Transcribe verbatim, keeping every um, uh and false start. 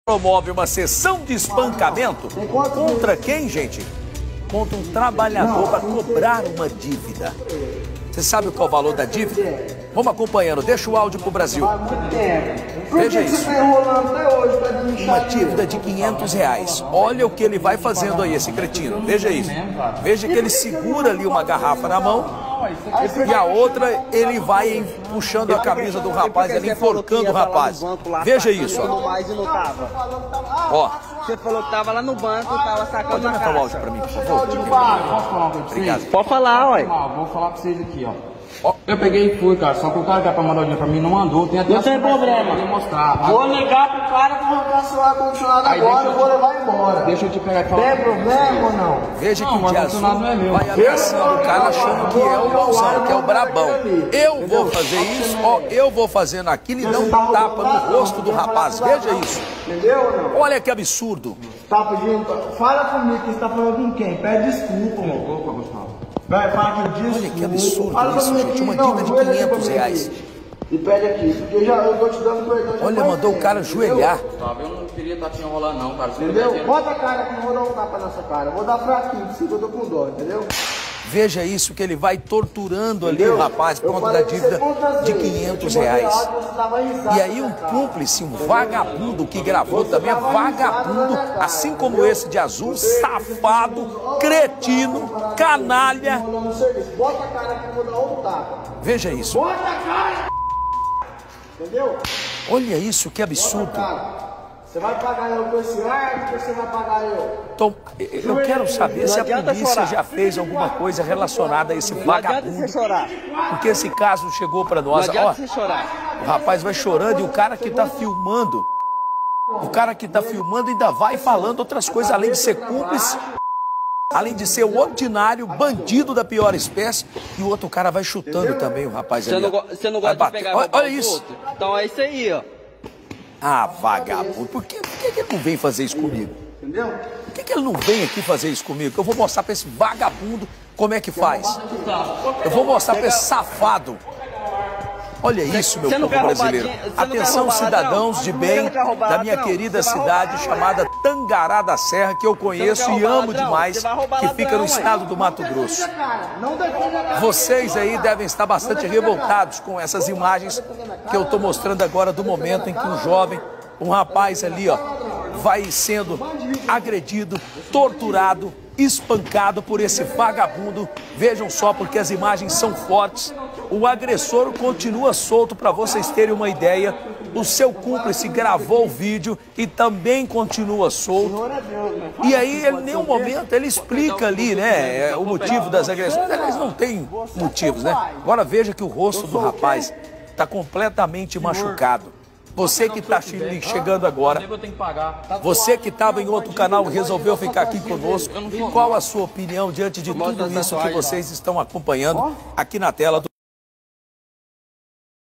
Promove uma sessão de espancamento contra quem, gente? Contra um trabalhador para cobrar uma dívida. Você sabe qual é o valor da dívida? Vamos acompanhando, deixa o áudio pro Brasil. Veja isso. Uma dívida de quinhentos reais. Olha o que ele vai fazendo aí, esse cretino. Veja isso. Veja que ele segura ali uma garrafa na mão e a outra ele vai puxando a camisa do rapaz, ali enforcando o rapaz. Veja isso, ó. Ó. Você falou que tava lá no banco e tava sacando Pode a aumentar o áudio pra mim, por favor? Posso falar uma coisa pra vocês? Obrigado. Pode falar, ué. Ah, vou falar pra vocês aqui, ó. Eu peguei e fui, cara, só que o cara que é pra mandar o dinheiro pra mim não mandou. Tem até Não tem problema. Vou mostrar. Vou ligar pro cara que arrancar seu ar-condicionado Aí agora deixa e eu vou te- levar embora. Deixa eu te pegar e falar. Tem problema ou não? Veja que Não, o mas de o azul funcionário não é meu. vai ameaçando o cara achando que é o bonzão, que é o brabão. Eu vou fazer isso, ó, eu vou fazendo aquilo e dá um tapa no rosto do rapaz. Veja isso. Entendeu ou não? Olha que absurdo. Tá pedindo? Fala comigo que você tá falando com quem? Pede desculpa, mano. Opa, Gustavo. Vai, fala que desculpa. Olha que absurdo Fala isso, comigo gente. Uma aqui, não, dívida de joelha aqui quinhentos pra mim reais. aqui. E pede aqui, porque eu já eu tô te dando perdão. já Olha, faz mandou o tempo, cara entendeu? ajoelhar. Gustavo, eu não queria estar te enrolando não, cara. Você não Entendeu? vai ter- Bota a cara aqui, não vou dar um tapa nessa cara. Vou dar fraquinho, porque eu tô com dó, entendeu? Veja isso, que ele vai torturando ali o Entendeu? rapaz por Eu conta da falei pra dívida você quantas de vezes? quinhentos Eu te mandei reais. áudio, você dava risada E aí na um cara. cúmplice, um vagabundo que gravou também é vagabundo, assim como esse de azul, safado, cretino, canalha. Mandando um serviço. Bota a cara aqui, eu vou dar outro tapa. Veja isso. Bota a cara! Entendeu? Olha isso, que Bota a absurdo. cara. Você vai pagar eu com esse ar ou você vai pagar eu? Então, eu quero saber se a adianta polícia chorar. já fez alguma coisa relacionada a esse Não adianta vagabundo, você chorar. porque esse caso chegou para Não nós. Ó, adianta você chorar. o rapaz vai chorando e o cara que tá filmando, o cara que tá filmando ainda vai falando outras coisas, além de ser cúmplice, além de ser o ordinário, bandido da pior espécie, e o outro cara vai chutando também o rapaz Você ali. não, ó. go- você não Vai gosta de bater. pegar e Olha, roubar olha os isso. outros? Então é isso aí, ó. Ah, vagabundo, por que, por que que ele não vem fazer isso comigo? Entendeu? Por que, que ele não vem aqui fazer isso comigo? Que eu vou mostrar pra esse vagabundo como é que faz. Eu vou mostrar pra esse safado. Olha isso, meu Você não povo quer roubar brasileiro. dinheiro? Você não quer Atenção, roubar cidadãos ladrão? de Você bem não quer roubar da minha ladrão? querida Você vai cidade roubar, chamada Tangará da Serra, que eu conheço quer e roubar amo ladrão? demais, Você vai roubar que fica ladrão, no ué. estado do Mato Grosso. Não defende a cara. Vocês aí devem estar bastante revoltados com essas imagens que eu estou mostrando agora do momento em que um jovem, um rapaz ali, ó, vai sendo agredido, torturado, espancado por esse vagabundo. Vejam só, porque as imagens são fortes. O agressor continua solto, para vocês terem uma ideia. O seu cúmplice gravou o vídeo e também continua solto. E aí, ele, em nenhum momento, ele explica ali, né, o motivo das agressões. Eles não têm motivos, né? Agora veja que o rosto do rapaz está completamente machucado. Você que está chegando agora, Eu tenho que pagar. você que estava em outro canal e resolveu ficar aqui conosco, qual a sua opinião diante de tudo isso que vocês estão acompanhando aqui na tela do